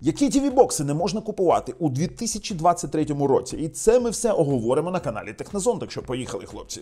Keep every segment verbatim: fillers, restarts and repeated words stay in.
Які ті ві-бокси не можна купувати у дві тисячі двадцять третьому році? І це ми все оговоримо на каналі Технозон, так що поїхали, хлопці.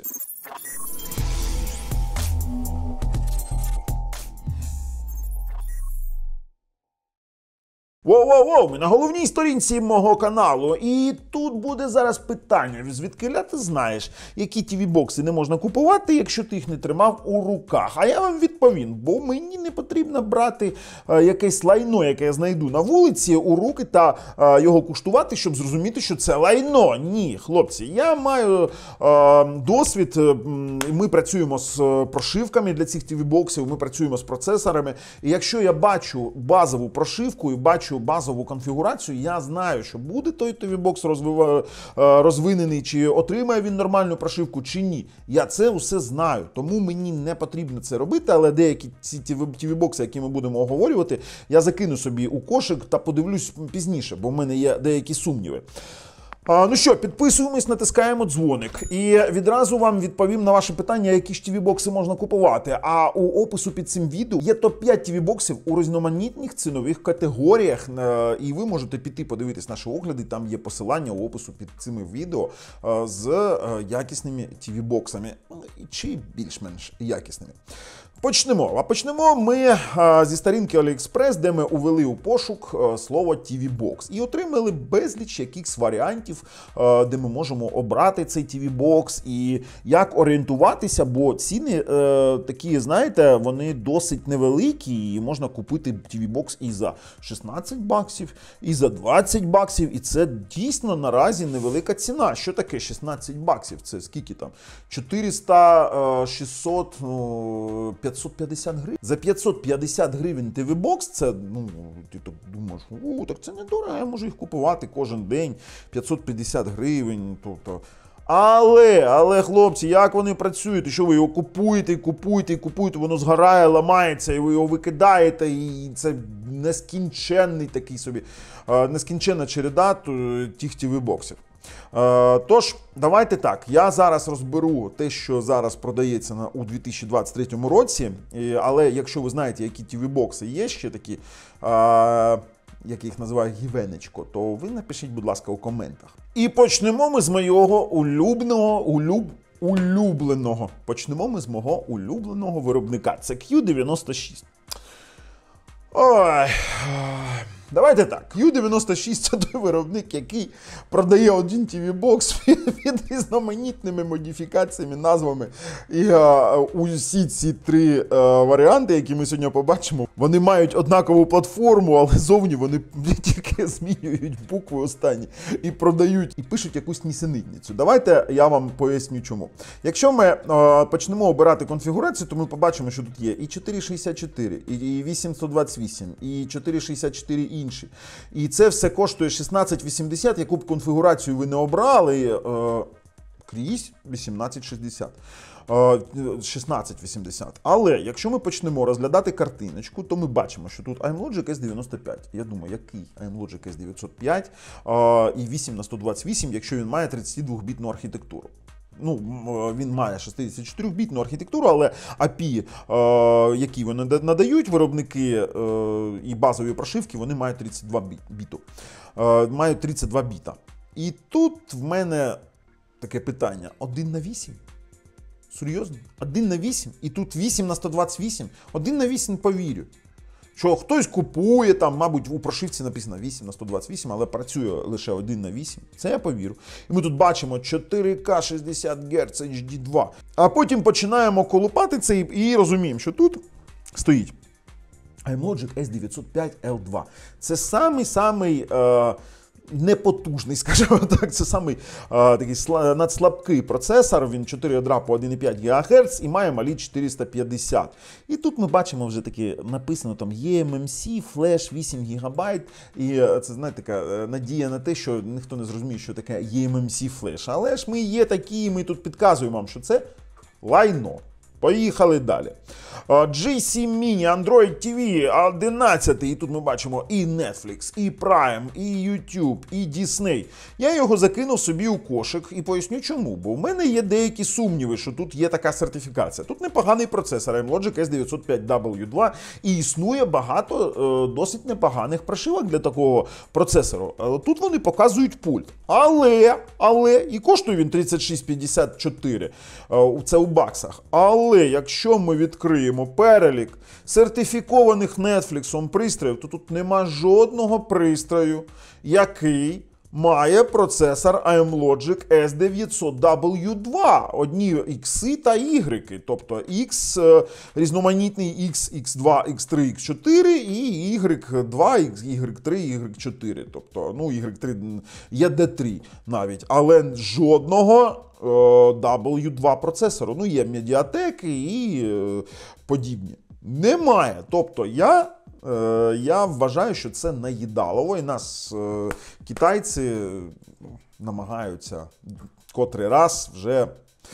Воу-воу-воу, ми на головній сторінці мого каналу. І тут буде зараз питання, звідкиля ти знаєш, які ті ві-бокси не можна купувати, якщо ти їх не тримав у руках. А я вам відповім, бо мені не потрібно брати е, якесь лайно, яке я знайду на вулиці, у руки та е, його куштувати, щоб зрозуміти, що це лайно. Ні, хлопці, я маю е, досвід, е, ми працюємо з прошивками для цих ті ві-боксів, ми працюємо з процесорами. І якщо я бачу базову прошивку і бачу базову конфігурацію, я знаю, що буде той ті ві-бокс розвинений, чи отримає він нормальну прошивку, чи ні. Я це усе знаю, тому мені не потрібно це робити, але деякі ці ті ві-бокси, які ми будемо оговорювати, я закину собі у кошик та подивлюсь пізніше, бо в мене є деякі сумніви. А, ну що, підписуємось, натискаємо дзвоник. І відразу вам відповім на ваше питання, які ж ті ві-бокси можна купувати. А у опису під цим відео є топ п'ять ті ві-боксів у різноманітних цінових категоріях. І ви можете піти подивитись наші огляди, там є посилання у опису під цими відео з якісними ті ві-боксами, чи більш-менш якісними. Почнемо. А почнемо ми а, зі сторінки AliExpress, де ми увели у пошук а, слово ті ві-бокс. І отримали безліч якихось варіантів, а, де ми можемо обрати цей ті ві-бокс і як орієнтуватися, бо ціни а, такі, знаєте, вони досить невеликі, і можна купити ті ві-бокс і за шістнадцять баксів, і за двадцять баксів, і це дійсно наразі невелика ціна. Що таке шістнадцять баксів? Це скільки там? чотириста, шістсот, п'ятсот п'ятдесят гривень. За п'ятсот п'ятдесят гривень ті ві-бокс, це, ну, ти так думаєш, о, так це недорого, я можу їх купувати кожен день, п'ятсот п'ятдесят гривень, тобто. Але, але, хлопці, як вони працюють? І що ви його купуєте, купуєте, купуєте, воно згорає, ламається, і ви його викидаєте, і це нескінченний такий собі, нескінченна череда тих ті ві-боксів. Тож, давайте так, я зараз розберу те, що зараз продається на, у дві тисячі двадцять третьому році, але якщо ви знаєте, які ті ві-бокси є ще такі, а, як їх називають, гівенечко, то ви напишіть, будь ласка, у коментах. І почнемо ми з моєго улюбленого, улюб, улюбленого, почнемо ми з мого улюбленого виробника, це кью дев'яносто шість. Ой... Давайте так, кью дев'яносто шість – це той виробник, який продає один ті ві-бокс під різноманітними модифікаціями, назвами. І а, усі ці три а, варіанти, які ми сьогодні побачимо, вони мають однакову платформу, але зовні вони тільки змінюють букви останні і продають, і пишуть якусь нісенітницю. Давайте я вам поясню чому. Якщо ми а, почнемо обирати конфігурацію, то ми побачимо, що тут є і чотириста шістдесят чотири, і вісімсот двадцять вісім, і чотириста шістдесят чотири інші. І це все коштує шістнадцять вісімдесят, яку б конфігурацію ви не обрали, е, крізь вісімнадцять шістдесят. Е, шістнадцять вісімдесят. Але якщо ми почнемо розглядати картиночку, то ми бачимо, що тут iMlogic ес дев'яносто п'ять. Я думаю, який iMlogic ес дев'ятсот п'ять е, і вісім на сто двадцять вісім, якщо він має тридцятидвохбітну архітектуру. Ну, він має шістдесятичотирьохбітну архітектуру, але ей пі ай, е, які вони надають, виробники е, і базові прошивки, вони мають тридцять два біту. Е, мають тридцять два біта. І тут в мене таке питання. один на вісім? Серйозно? один на вісім? І тут вісім на сто двадцять вісім? один на вісім повірю. Що хтось купує, там, мабуть, у прошивці написано вісім на сто двадцять вісім, але працює лише один на вісім. Це я повірю. І ми тут бачимо чотири ка шістдесят герц ейч ді два. А потім починаємо колупати це і розуміємо, що тут стоїть iMlogic ес дев'ятсот п'ять ел два. Це самий-самий... Е непотужний, скажімо так, це самий а, такий сла, надслабкий процесор, він чотири ядра по один і п'ять гігагерц і має малі чотириста п'ятдесят. І тут ми бачимо вже таке написано там і ем ем сі, флеш вісім гігабайт, і це, знаєте, така надія на те, що ніхто не зрозуміє, що таке і ем ем сі флеш. Але ж ми є такі, ми тут підказуємо вам, що це лайно. Поїхали далі. джі сі Mini, Android ті ві одинадцять, і тут ми бачимо і Netflix, і Prime, і YouTube, і Disney. Я його закинув собі у кошик і поясню чому. Бо в мене є деякі сумніви, що тут є така сертифікація. Тут непоганий процесор Amlogic ес дев'ятсот п'ять дабл ю два і існує багато е, досить непоганих прошивок для такого процесору. Е, тут вони показують пульт. Але, але, і коштує він тридцять шість п'ятдесят чотири, е, це у баксах. Але якщо ми відкриємо перелік сертифікованих Netflix пристроїв, то тут нема жодного пристрою, який має процесор Amlogic ес дев'ятсот дабл ю два. Одні X та Y, тобто X, різноманітний X, ікс два, ікс три, ікс чотири і ігрек два, ігрек три, ігрек чотири. Тобто, ну, ігрек три є ді три навіть, але жодного дабл ю два процесору. Ну, є медіатеки і подібні. Немає. Тобто, я... Я вважаю, що це наїдалово, і нас е, китайці намагаються котрий раз вже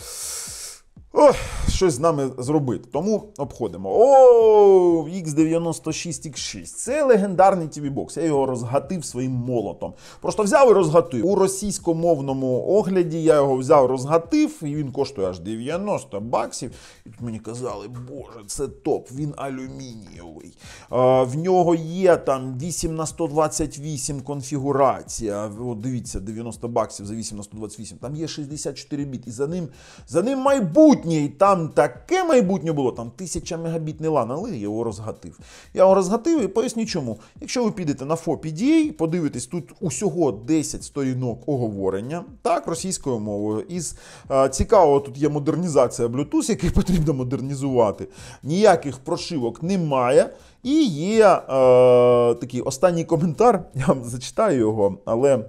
о, щось з нами зробити. Тому обходимо. О, ікс дев'яносто шість ікс шість. Це легендарний ті ві-бокс. Я його розгатив своїм молотом. Просто взяв і розгатив. У російськомовному огляді я його взяв, розгатив, і він коштує аж дев'яносто баксів. І тут мені казали, боже, це топ, він алюмінієвий. А, в нього є там вісім на сто двадцять вісім конфігурація. От дивіться, дев'яносто баксів за вісім на сто двадцять вісім. Там є шістдесят чотири біт. І за ним, за ним майбутнє. І там таке майбутнє було, там тисяча мегабітний лан, але я його розгатив. Я його розгатив і поясню чому. Якщо ви підете на еф о пі ді ей, подивитесь, тут усього десять сторінок оговорення, так, російською мовою. Із а, цікавого, тут є модернізація Bluetooth, який потрібно модернізувати. Ніяких прошивок немає. І є е, такий останній коментар, я вам зачитаю його, але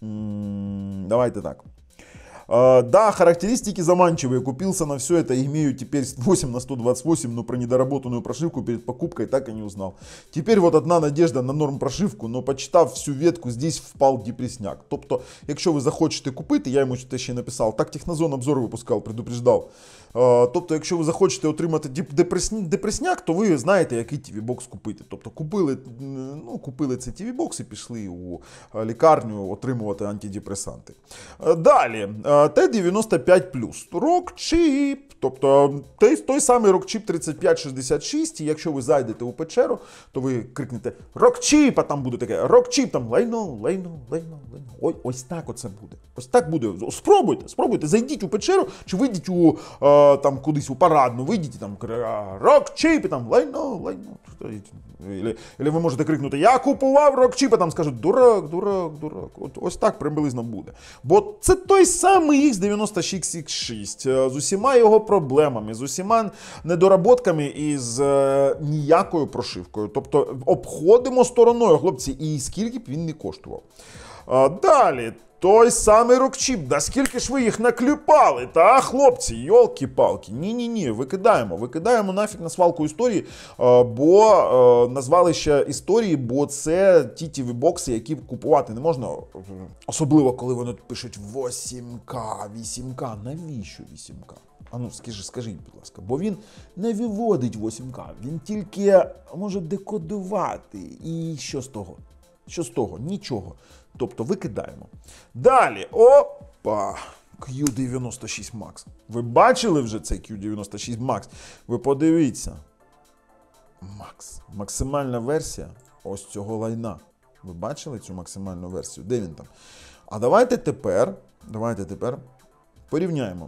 м- давайте так. Uh, да, характеристики заманчивые. Купился на все это, имею теперь восемь на сто двадцать восемь, но про недоработанную прошивку перед покупкой так и не узнал. Теперь вот одна надежда на норм прошивку, но почитав всю ветку, здесь впал депресняк. Тобто, якщо ви захочете купити, я йому те ще написав, так Технозон обзор випускав, предупреждав. Uh, тобто, якщо ви захочете отримати депресняк, депресняк, то ви знаєте, який ті ві-бокс купити. Тобто, купили, ну, купили цей ті ві-бокс і пішли у лікарню отримувати антидепресанти. Uh, далі. Ті дев'яносто п'ять плюс. Rockchip. Тобто той, той самий Rockchip тридцять п'ять шістдесят шість. І якщо ви зайдете у печеру, то ви крикнете Rockchip, а там буде таке Rockchip, там лайно, лайно, лайно, лайно. Ой, ось так оце буде. Ось так буде. Спробуйте, спробуйте. Зайдіть у печеру, чи вийдіть у, а, там, кудись у парадну, вийдіть там Rockchip, і там лайно, лайно. Або ви можете крикнути, я купував Rockchip, а там скажуть, дурак, дурак, дурак. От, ось так приблизно буде. Бо це той самий ікс дев'яносто шість ікс шість з усіма його проблемами, з усіма недоработками і з е, ніякою прошивкою. Тобто обходимо стороною, хлопці, і скільки б він не коштував. А, далі. Той самий Rockchip, да скільки ж ви їх наклюпали, та, хлопці, йолки-палки. Ні-ні-ні, викидаємо, викидаємо нафіг на свалку історії, бо назвали ще історії, бо це ті ті ві-бокси, які купувати не можна, особливо коли вони пишуть вісім ка, вісім ка, навіщо вісім ка? А ну, скажіть, скажіть, будь ласка, бо він не виводить вісім ка, він тільки може декодувати, і що з того? Що з того? Нічого. Тобто викидаємо. Далі. Опа! кью дев'яносто шість Max. Ви бачили вже цей кью дев'яносто шість Max? Ви подивіться. Max. Максимальна версія ось цього лайна. Ви бачили цю максимальну версію? Де він там? А давайте тепер, давайте тепер порівняємо.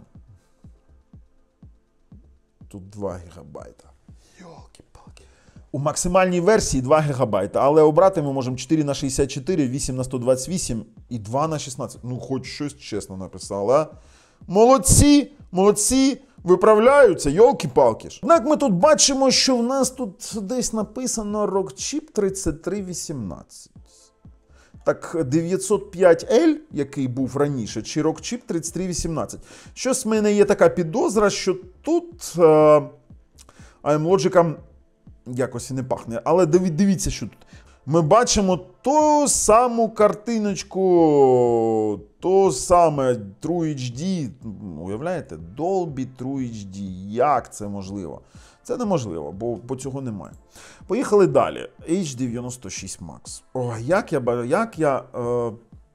Тут два гігабайта. Йолки-палки. У максимальній версії два гігабайта, але обрати ми можемо чотири на шістдесят чотири, вісім на сто двадцять вісім і два на шістнадцять. Ну, хоч щось чесно написали, а? Молодці, молодці, виправляються, йолки-палки ж. Однак ми тут бачимо, що в нас тут десь написано Rockchip тридцять три вісімнадцять. Так, дев'ятсот п'ять ель, який був раніше, чи Rockchip тридцять три вісімнадцять. Щось в мене є така підозра, що тут е, Amlogic якось і не пахне. Але дивіться, що тут. Ми бачимо ту саму картиночку То саме True ейч ді, уявляєте, Dolby True ейч ді, як це можливо? Це неможливо, бо, бо цього немає. Поїхали далі. ейч дев'яносто шість Max. О, як я, як я е,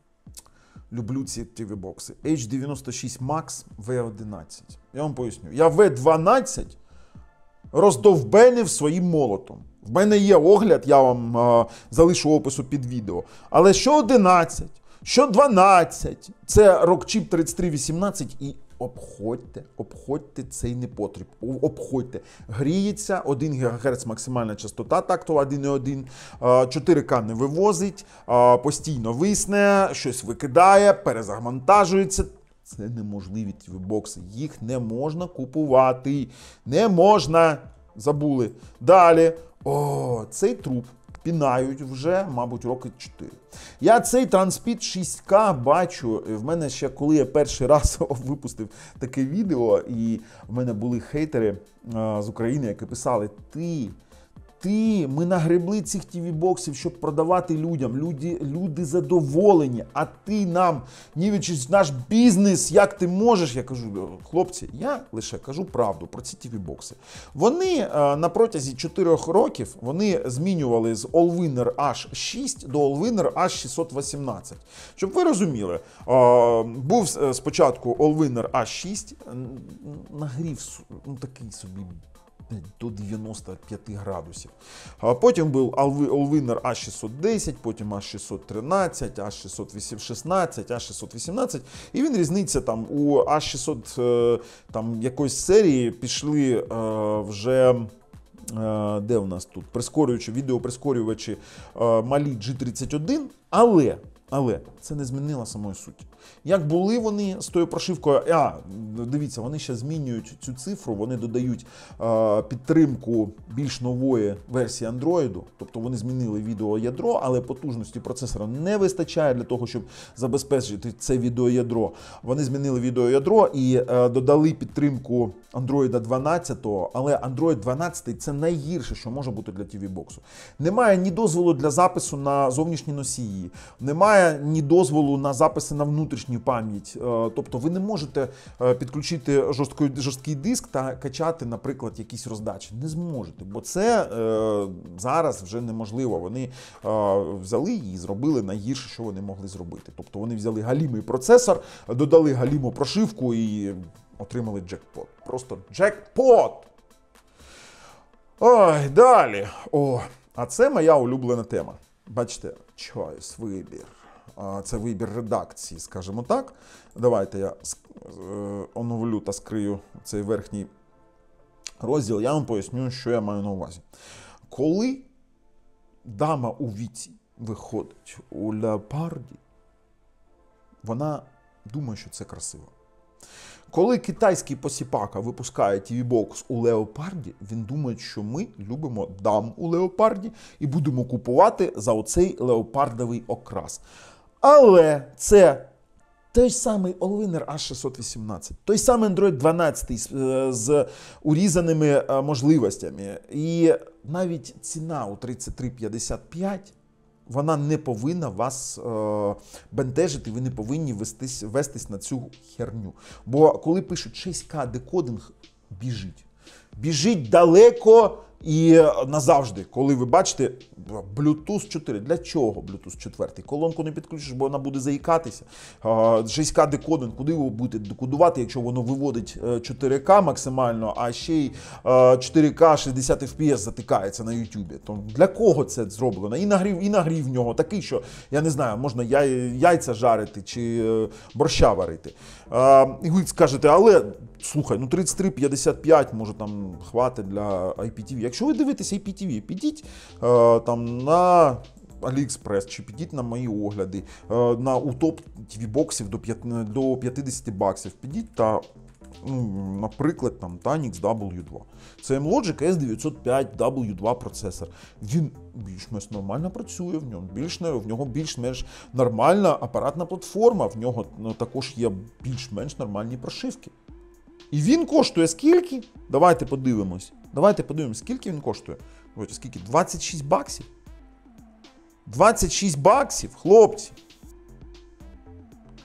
люблю ці ті ві-бокси. ейч дев'яносто шість Max ві одинадцять. Я вам поясню. Я ві дванадцять роздовбенив своїм молотом. В мене є огляд, я вам е, залишу опису під відео. Але що одинадцять, що дванадцять, це Rockchip тридцять три вісімнадцять і обходьте, обходьте цей непотріб, обходьте. Гріється, один гігагерц максимальна частота, тактова один і один, чотири ка не вивозить, постійно висне, щось викидає, перезавантажується. Це неможливі ті ві-бокси, їх не можна купувати, не можна, забули. Далі, о, цей труп пінають вже, мабуть, роки чотири. Я цей Transpeed шість ка бачу, в мене ще, коли я перший раз випустив таке відео, і в мене були хейтери а, з України, які писали: ти, ти, ми нагребли цих ті ві-боксів, щоб продавати людям, люди, люди задоволені, а ти нам нівечиш наш бізнес, як ти можеш? Я кажу, хлопці, я лише кажу правду про ці ті ві-бокси. Вони а, на протязі чотирьох років, вони змінювали з Allwinner аш шість до Allwinner аш шістсот вісімнадцять. Щоб ви розуміли, а, був спочатку Allwinner аш шість, нагрів, ну такий собі, до дев'яноста п'яти градусів. А потім був Allwinner аш шістсот десять, потім аш шістсот тринадцять, аш шістсот шістнадцять, аш шістсот вісімнадцять. І він різниця там у аш шістсот там якоїсь серії пішли вже, де в нас тут, прискорюючи, відеоприскорювачі малі джі тридцять один, але Але це не змінило самої суті. Як були вони з тою прошивкою, а, дивіться, вони ще змінюють цю цифру, вони додають е, підтримку більш нової версії Android, тобто вони змінили відеоядро, але потужності процесора не вистачає для того, щоб забезпечити це відеоядро. Вони змінили відеоядро і е, додали підтримку Android дванадцять, але Android дванадцять це найгірше, що може бути для ті ві-боксу. Немає ні дозволу для запису на зовнішні носії, немає ні дозволу на записи на внутрішню пам'ять. Тобто ви не можете підключити жорсткий, жорсткий диск та качати, наприклад, якісь роздачі. Не зможете, бо це е, зараз вже неможливо. Вони е, взяли і зробили найгірше, що вони могли зробити. Тобто вони взяли галімий процесор, додали галіму прошивку і отримали джекпот. Просто джекпот! Ой, далі. О, а це моя улюблена тема. Бачите, choice, вибір. Це вибір редакції, скажімо так. Давайте я оновлю та скрию цей верхній розділ. Я вам поясню, що я маю на увазі. Коли дама у віці виходить у леопарді, вона думає, що це красиво. Коли китайський посіпака випускає ті ві-бокс у леопарді, він думає, що ми любимо дам у леопарді і будемо купувати за оцей леопардовий окрас. Але це той самий Allwinner аш шістсот вісімнадцять, той самий Android дванадцять з, з урізаними можливостями. І навіть ціна у тридцять три п'ятдесят п'ять, вона не повинна вас е, бентежити, ви не повинні вестись, вестись на цю херню. Бо коли пишуть шість ка декодинг, біжіть. Біжіть далеко і назавжди, коли ви бачите Bluetooth чотири. Для чого Bluetooth чотири? Колонку не підключиш, бо вона буде заїкатися. шість ка декодинг, куди ви будете декодувати, якщо воно виводить чотири ка максимально, а ще й чотири ка шістдесят еф пі ес затикається на YouTube. То для кого це зроблено? І нагрів, і нагрів в нього такий, що, я не знаю, можна яйця жарити чи борща варити. І ви скажете, але, слухай, ну тридцять три п'ятдесят п'ять, може там хватить для ай пі ті ві. Якщо ви дивитесь ай пі ті ві, підіть е, там на AliExpress, чи підіть на мої огляди, е, на у топ ті ві-боксів до п'ятдесят баксів, підіть та, ну, наприклад, там Tanix дабл ю два. Це Amlogic ес дев'ятсот п'ять дабл ю два процесор. Він більш-менш нормально працює, в ньому більш, в нього більш-менш нормальна апаратна платформа, в нього ну, також є більш-менш нормальні прошивки. І він коштує скільки? Давайте подивимось. Давайте подивимось, скільки він коштує. Ось, скільки? двадцять шість баксів? двадцять шість баксів, хлопці.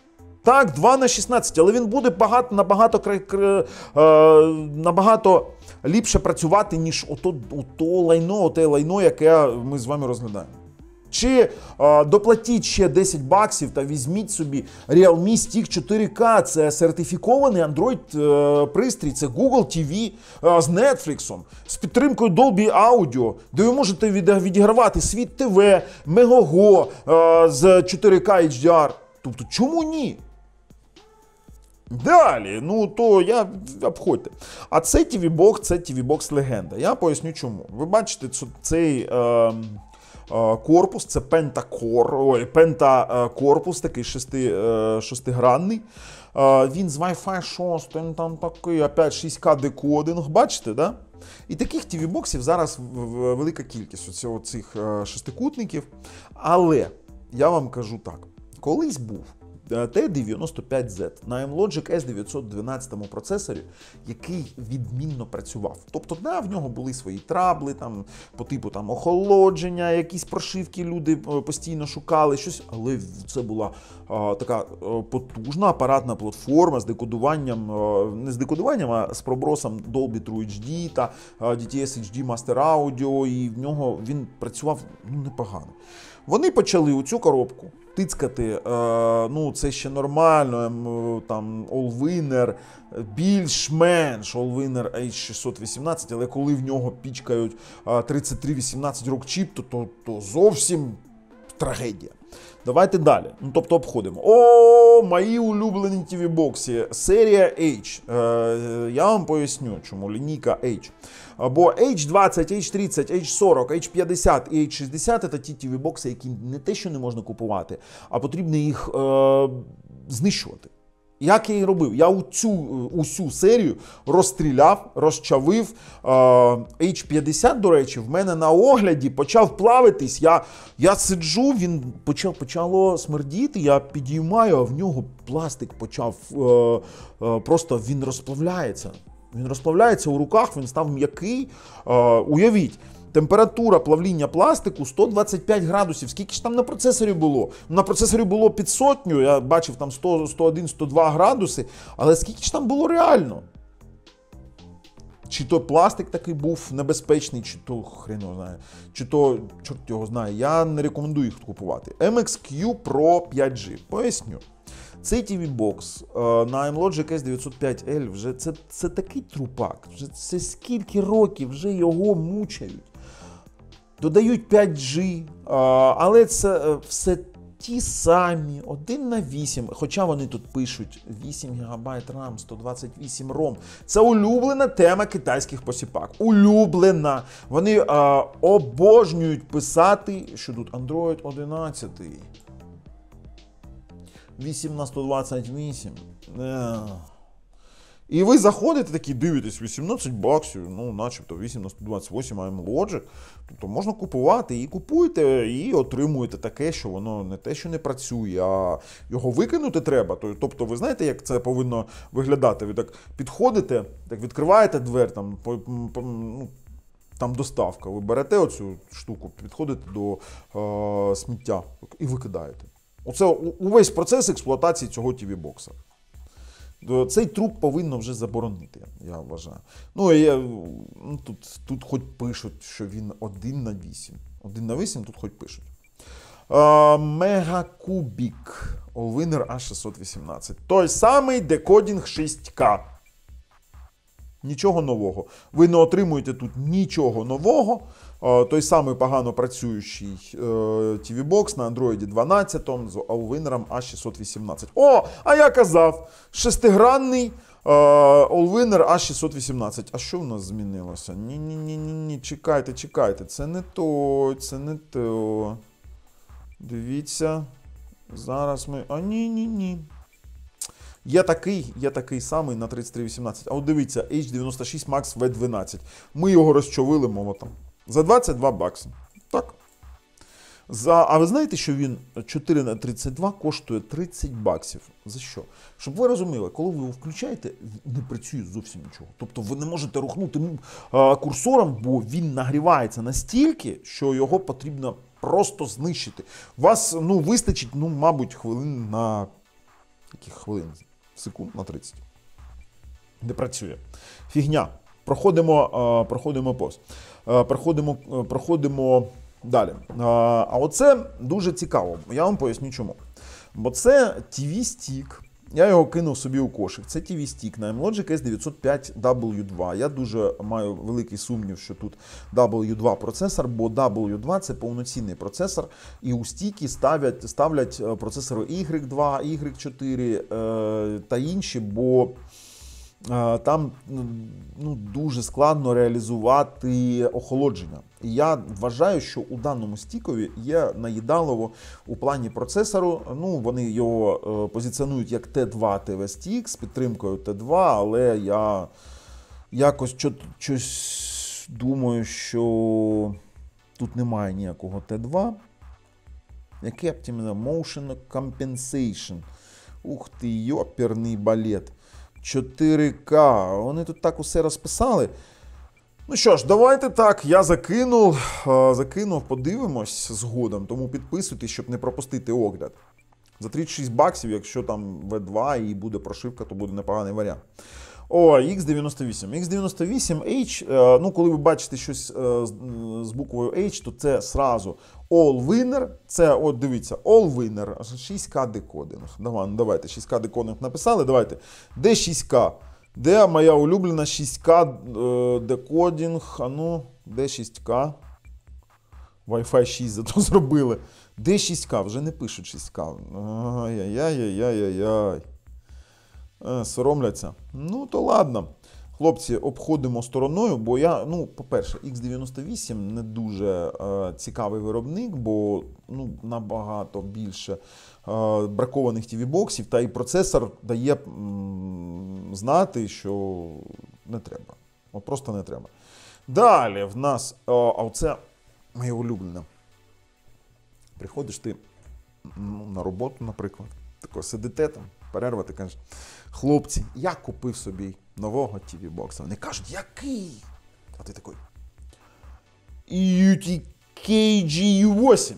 Так, два на шістнадцять, але він буде багато, набагато, е, набагато ліпше працювати, ніж ото, ото лайно, оте лайно, яке ми з вами розглядаємо. Чи е, доплатіть ще десять баксів та візьміть собі Realme Stick чотири К, це сертифікований Android е, пристрій, це Google ті ві е, з Netflix, з підтримкою Dolby Audio, де ви можете від, відігравати Світ ТВ, Megogo е, з чотири К ейч ді ар. Тобто, чому ні? Далі, ну то я обходьте. А цей ті ві-бокс, це ті ві-бокс легенда. Я поясню чому. Ви бачите, цей е, е, корпус, це пентакор, ой, пентакорпус, такий шести, е, шестигранний. Е, він з Wi-Fi шість, він там такий, опять шість К декодинг, бачите, да? І таких ті ві-боксів зараз велика кількість, оцих шестикутників. Але я вам кажу так, колись був Т дев'яносто п'ять зет на M-Logic ес дев'ятсот дванадцять процесорі, який відмінно працював. Тобто, да, в нього були свої трабли, там, по типу там, охолодження, якісь прошивки люди постійно шукали, щось, але це була а, така а, потужна апаратна платформа з декодуванням, а, не з декодуванням, а з пробросом Dolby True ейч ді та а, ді ті ес ейч ді Master Audio, і в нього він працював ну, непогано. Вони почали у цю коробку тицькати, е, ну це ще нормально, там Allwinner, більш-менш Allwinner ейч шістсот вісімнадцять, але коли в нього пічкають е, тридцять три вісімнадцять рок чіп, то, то, то зовсім трагедія. Давайте далі. Ну, тобто обходимо. О, мої улюблені ті ві-бокси. Серія H. Е, я вам поясню, чому лінійка H. Бо ейч двадцять, ейч тридцять, ейч сорок, ейч п'ятдесят і ейч шістдесят – це ті ті ві-бокси, які не те, що не можна купувати, а потрібно їх е, знищувати. Як я і робив? Я у цю усю серію розстріляв, розчавив. ейч п'ятдесят, до речі, в мене на огляді почав плавитись. Я, я сиджу, він почав, почало смердіти, я підіймаю, а в нього пластик почав, е, е, просто він розплавляється. Він розплавляється у руках, він став м'який. Е, уявіть. Температура плавління пластику сто двадцять п'ять градусів. Скільки ж там на процесорі було? На процесорі було під сотню, я бачив там сто, сто один, сто два градуси. Але скільки ж там було реально? Чи то пластик такий був небезпечний, чи то хрен його знає, чи то чорт його знає. Я не рекомендую їх купувати. ем екс кью Pro п'ять джі. Поясню. Цей ті ві-бокс на M-Logic ес дев'ятсот п'ять ель вже це, це такий трупак. Вже це скільки років вже його мучають. Додають п'ять джі, але це все ті самі, один на вісім, хоча вони тут пишуть вісім гігабайт рам, сто двадцять вісім ром. Це улюблена тема китайських посіпак. Улюблена. Вони а, обожнюють писати, що тут Android одинадцять. вісім на сто двадцять вісім. І ви заходите такі, дивитесь, вісімнадцять баксів, ну, начебто вісім на сто двадцять вісім, а M-Logic. Тобто можна купувати, і купуєте, і отримуєте таке, що воно не те, що не працює, а його викинути треба. Тобто, ви знаєте, як це повинно виглядати? Ви так підходите, так відкриваєте двері, там, по, по, ну, там доставка, ви берете оцю штуку, підходите до е, сміття і викидаєте. Оце увесь процес експлуатації цього ті ві-бокса. Цей труп повинно вже заборонити, я вважаю. Ну, я, ну тут, тут хоч пишуть, що він один на вісім. один на вісім тут хоч пишуть. Мегакубік Allwinner ейч шістсот вісімнадцять. Той самий декодінг шість К. Нічого нового. Ви не отримуєте тут нічого нового. Той самий погано працюючий ті ві-бокс на Android дванадцять з Allwinner ейч шістсот вісімнадцять. О, а я казав, шестигранний Allwinner ейч шістсот вісімнадцять. А що в нас змінилося? Ні-ні-ні, чекайте, чекайте. Це не то, це не то. Дивіться. Зараз ми... А ні-ні-ні. Є такий, є такий самий на тридцять три вісімнадцять. А от дивіться, ейч дев'яносто шість Max ві дванадцять. Ми його розчовили, мова там. За двадцять два бакси. Так. За... А ви знаєте, що він чотири на тридцять два коштує тридцять баксів? За що? Щоб ви розуміли, коли ви його включаєте, не працює зовсім нічого. Тобто ви не можете рухнути курсором, бо він нагрівається настільки, що його потрібно просто знищити. Вас, ну, вистачить, ну, мабуть, хвилин на Яких хвилин? Секунд на тридцять. Не працює. Фігня. Проходимо, uh, проходимо повз. Uh, проходимо, uh, проходимо далі. Uh, а оце дуже цікаво. Я вам поясню чому. Бо це ті ві-стік. Я його кинув собі у кошик. Це ті ві-стік на Amlogic ес дев'ятсот п'ять дабл ю два. Я дуже маю великий сумнів, що тут дабл ю два процесор, бо дабл ю два це повноцінний процесор. І у стіки ставлять, ставлять процесори ігрек два, ігрек чотири е, та інші, бо е, там ну, дуже складно реалізувати охолодження. І я вважаю, що у даному стікові є наїдалово у плані процесору. Ну, вони його е, позиціонують як Ті два ті ві стік з підтримкою Ті два, але я якось щось думаю, що тут немає ніякого Ті два. Яке б тім'я? Motion Compensation. Ух ти, йоперний балет. чотири ка. Вони тут так усе розписали. Ну що ж, давайте так, я закинув, закинув, подивимось згодом, тому підписуйтесь, щоб не пропустити огляд. За тридцять шість баксів, якщо там ві два і буде прошивка, то буде непоганий варіант. О, ікс дев'яносто вісім. ікс дев'яносто вісім ейч, ну коли ви бачите щось з буквою H, то це сразу All-Winner, це, от дивіться, All-Winner, шість ка декодинг. Давайте, шість ка декодинг написали, давайте, де шість ка? Де моя улюблена шість ка е, декодінг? А ну, де шість ка? Wi-Fi шість зато зробили. Де шість ка? Вже не пишуть шість ка. Ай-яй-яй-яй-яй-яй. Е, соромляться. Ну, то ладно. Хлопці, обходимо стороною, бо я, ну, по-перше, ікс дев'яносто вісім не дуже е, цікавий виробник, бо ну, набагато більше е, бракованих ті ві-боксів, та і процесор дає м, знати, що не треба. От просто не треба. Далі в нас, е, а оце моє улюблене. Приходиш ти ну, на роботу, наприклад, тако сидите там, перерва, ти кажеш, хлопці, я купив собі нового ті ві-бокса. Вони кажуть, який? А ти такий, ю ті кей джі ю вісім.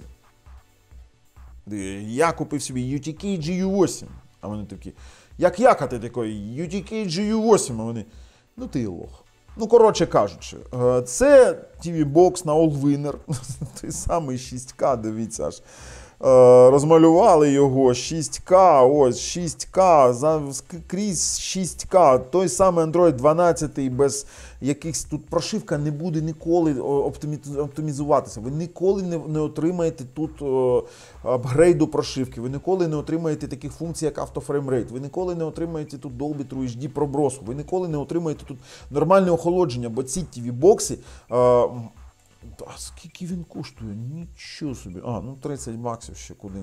Я купив собі ю ті кей джі ю вісім. А вони такі, як як, а ти такий, ю ті кей джі ю вісім. А вони, ну ти лох. Ну, коротше кажучи, це ті ві-бокс на All-Winner, той самий шість ка, дивіться аж. Розмалювали його, шість ка, ось, шість ка, крізь шість ка, той самий Android дванадцять, без якихось тут прошивка не буде ніколи оптимізуватися. Ви ніколи не, не отримаєте тут о, апгрейду прошивки, ви ніколи не отримаєте таких функцій, як автофреймрейт, ви ніколи не отримаєте тут Dolby True ейч ді пробросу, ви ніколи не отримаєте тут нормальне охолодження, бо ці ті ві-бокси... А скільки він коштує? Нічого собі. А, ну тридцять баксів ще куди.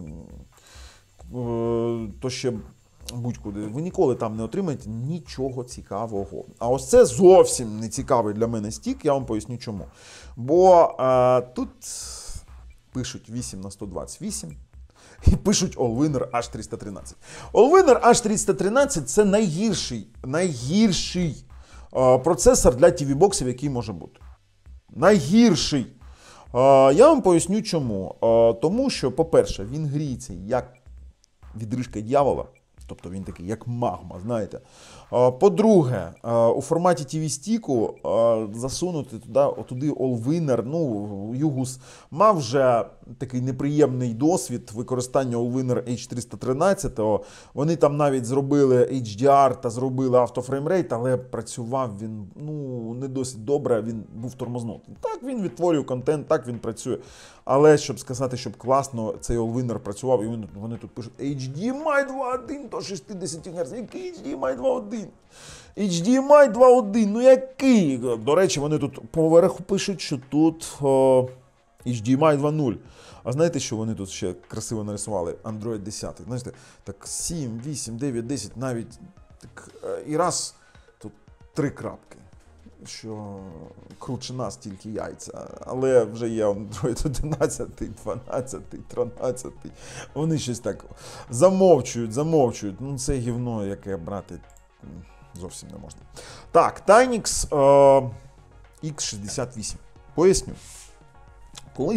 То ще будь-куди. Ви ніколи там не отримаєте нічого цікавого. А ось це зовсім не цікавий для мене стік, я вам поясню чому. Бо а, тут пишуть вісім на сто двадцять вісім і пишуть All-Winner ейч триста тринадцять. All-Winner ейч триста тринадцять це найгірший, найгірший а, процесор для ті ві-боксів, який може бути. Найгірший. Я вам поясню чому. Тому що, по-перше, він гріється як відрижка дьявола, тобто він такий, як магма, знаєте. По-друге, у форматі ті ві-стіку засунути туди, туди All-Winner, ну, Югус мав вже такий неприємний досвід використання All-Winner ейч триста тринадцять. Вони там навіть зробили ейч ді ар та зробили автофреймрейт, але працював він ну, не досить добре, він був тормознутий. Так, він відтворює контент, так він працює. Але, щоб сказати, щоб класно цей All-Winner працював, і вони, вони тут пишуть ейч ді ем ай два один до шістдесят Гц. Який ейч ді ем ай два один? ейч ді ем ай два один, ну який? До речі, вони тут поверху пишуть, що тут о, ейч ді ем ай два нуль. А знаєте, що вони тут ще красиво нарисували? Android десять. Знаєте, так сім, вісім, дев'ять, десять, навіть так, і раз, тут три крапки. Що круче нас тільки яйця, але вже є Android одинадцять, дванадцять, тринадцять. Вони щось так замовчують, замовчують. Ну це гівно, яке брати зовсім не можна. Так, Tynix е, ікс шістдесят вісім. Поясню. Колись був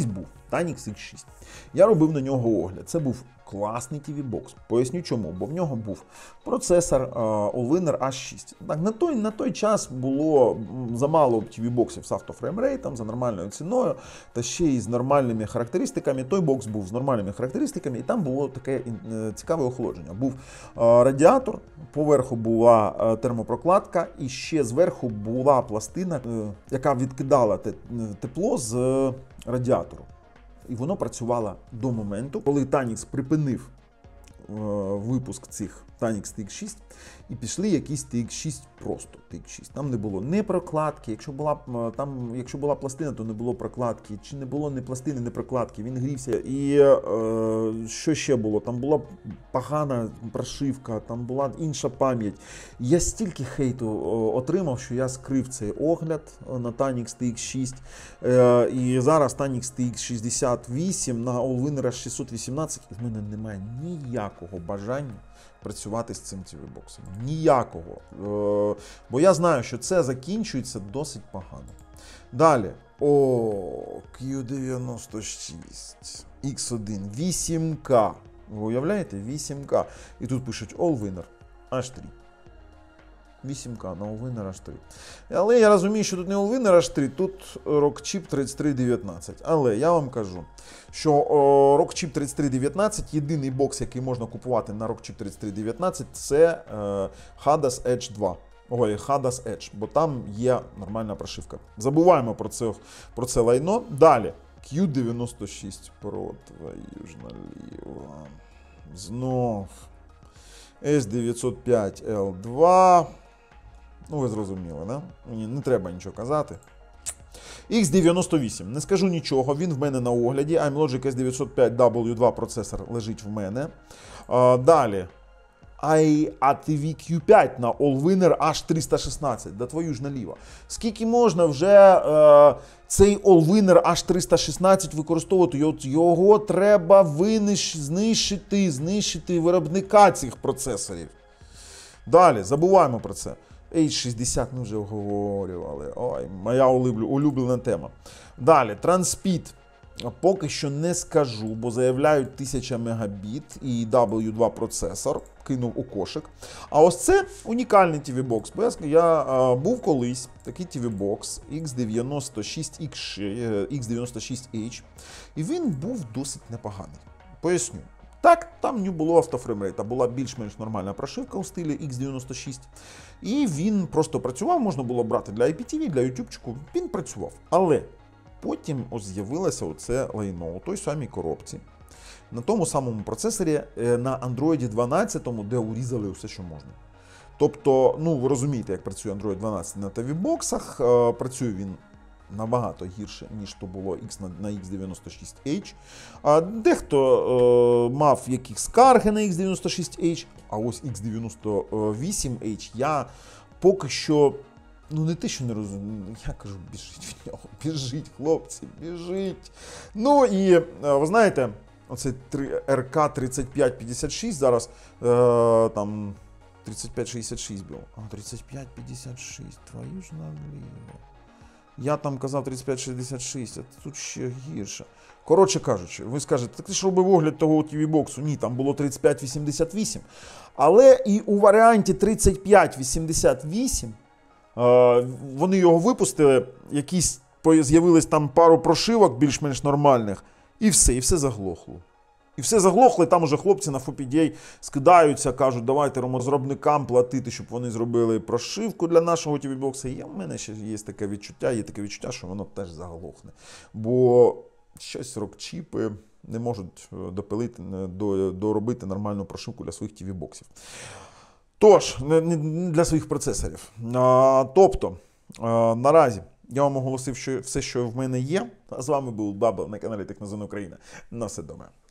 Tanix ікс шість. Я робив на нього огляд. Це був класний ті ві-бокс. Поясню чому. Бо в нього був процесор uh, Allwinner аш шість. Так, на той, на той час було замало ті ві-боксів з автофреймрейтом, за нормальною ціною, та ще й з нормальними характеристиками. Той бокс був з нормальними характеристиками, і там було таке uh, цікаве охолодження. Був uh, радіатор, поверху була uh, термопрокладка, і ще зверху була пластина, uh, яка відкидала те, тепло з uh, радіатору. І воно працювало до моменту, коли Tanix припинив е, випуск цих Tanix Ті ікс шість і пішли якісь Ті ікс шість просто Ті ікс шість. Там не було ні прокладки, якщо була, там, якщо була пластина, то не було прокладки, чи не було ні пластини, ні прокладки, він грівся. І е, що ще було? Там була погана прошивка, там була інша пам'ять. Я стільки хейту отримав, що я скрив цей огляд на Tanix Ті ікс шість. Е, і зараз Tanix Ті ікс шістдесят вісім на Allwinner шістсот вісімнадцять, і в мене немає ніякого бажання працювати з цим ті ві-боксом. Ніякого. Е, бо я знаю, що це закінчується досить погано. Далі. О, кью дев'яносто шість, ікс один, вісім ка. Ви уявляєте? вісім ка. І тут пишуть Allwinner аш три. вісім ка на Allwinner аш три. Але я розумію, що тут не Allwinner аш три, тут Rockchip тридцять три дев'ятнадцять. Але я вам кажу, що о, Rockchip тридцять три дев'ятнадцять, єдиний бокс, який можна купувати на Rockchip тридцять три дев'ятнадцять, це е, Hadas Edge два. Ой, Hadas Edge, бо там є нормальна прошивка. Забуваємо про це, про це лайно. Далі. кью дев'яносто шість Pro, твою ж наліво. Знов. ес дев'ятсот п'ять ел два. Ну, ви зрозуміли, да? Мені не треба нічого казати. ікс дев'яносто вісім. Не скажу нічого, він в мене на огляді. iMlogic ес дев'ятсот п'ять дабл ю два процесор лежить в мене. А, далі. ай ей ті ві кью п'ять на Allwinner аш триста шістнадцять. Да твою ж наліво. Скільки можна вже е, цей Allwinner аш триста шістнадцять використовувати? Його, його треба винищ, знищити, знищити виробника цих процесорів. Далі, забуваємо про це. ейч шістдесят ми вже обговорювали. Ой, моя улюблена тема. Далі, Transpeed. Поки що не скажу, бо заявляють тисяча мегабіт і дабл ю два процесор. Кинув у кошик. А ось це унікальний ті ві-бокс. Бо я, я а, був колись такий ті ві-бокс ікс дев'яносто шість ейч. І він був досить непоганий. Поясню. Так, там не було автофреймрейта, була більш-менш нормальна прошивка у стилі ікс дев'яносто шість. І він просто працював, можна було брати для ай пі ті ві, для ютубчику. Він працював. Але потім ось з'явилося оце лайно у той самій коробці. На тому самому процесорі на Android дванадцять, де урізали все, що можна. Тобто, ну ви розумієте, як працює Android дванадцять на ті ві-боксах. Працює він набагато гірше, ніж то було X на ікс дев'яносто шість ейч. А дехто е, мав якісь скарги на ікс дев'яносто шість ейч, а ось ікс дев'яносто вісім ейч я поки що, ну не те, що не розумію, я кажу, біжіть від нього, біжіть, хлопці, біжіть. Ну і, ви знаєте, оцей ар ка тридцять п'ять п'ятдесят шість зараз, е, там, тридцять п'ять шістдесят шість був, а тридцять п'ять п'ятдесят шість, твою ж наліво. Я там казав тридцять п'ять шістдесят шість, а тут ще гірше. Коротше кажучи, ви скажете, так ти ж робив огляд того ті ві-боксу? Ні, там було тридцять п'ять вісімдесят вісім. Але і у варіанті тридцять п'ять вісімдесят вісім е, вони його випустили, якісь з'явились там пару прошивок більш-менш нормальних, і все, і все заглохло. І все заглохло, і там уже хлопці на Фопідей скидаються, кажуть, давайте розробникам платити, щоб вони зробили прошивку для нашого ті ві-бокса. І в мене ще є таке відчуття, є таке відчуття, що воно теж заглохне. Бо щось Rockchip не можуть допилити, доробити нормальну прошивку для своїх ті ві-боксів. Тож, не для своїх процесорів. А, тобто, а, наразі я вам оголосив, що все, що в мене є. А з вами був Бабл на каналі Технозона Україна. На все добре.